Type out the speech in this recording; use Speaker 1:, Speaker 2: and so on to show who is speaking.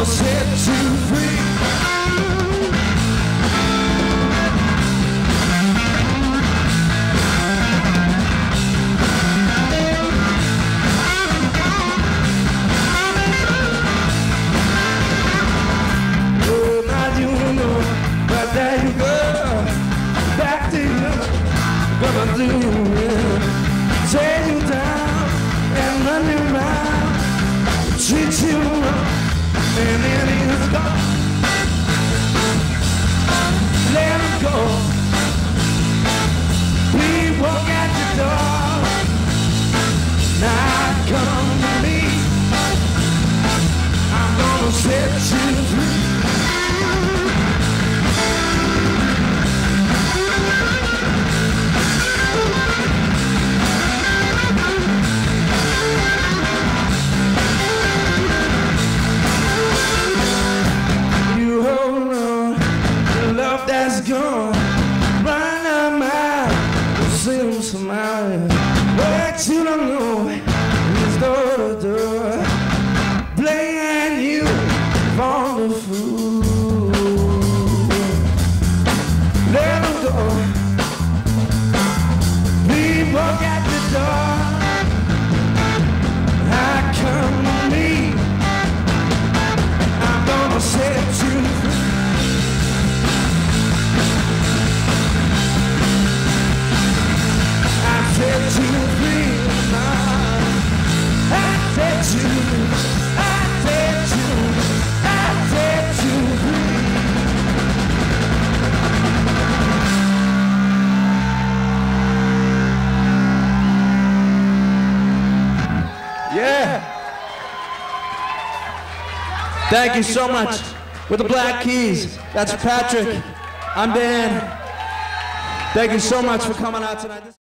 Speaker 1: gonna set you free. Oh, now you know, but there you go. Back to you, gonna do it. Take you down and run you round. Treat you wrong, and then he's gone. Let him go. Please walk out the door. Now come to me. I'm gonna set you free. That's gone, run a mile, sing smile. What you don't know is door to door, playing you for the fool. Let them go, please walk out the door. I come to me, I'm gonna set you free. Set you free, I set you free. Yeah. Thank you so much. With the Black Keys, that's Patrick. I'm Dan. Thank you so much for coming out tonight.